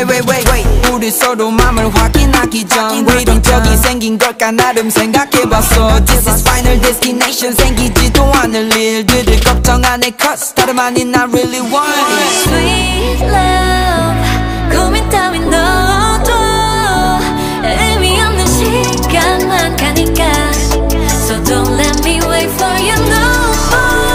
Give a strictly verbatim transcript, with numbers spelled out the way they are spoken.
wait wait wait wait 우리 서로 맘을 확인하기 전 왜 이런 적이 생긴 걸까 나름 생각해봤어 This is final destination 생기지도 않을 일들을 걱정 안 해 cause 다름 아닌 I really want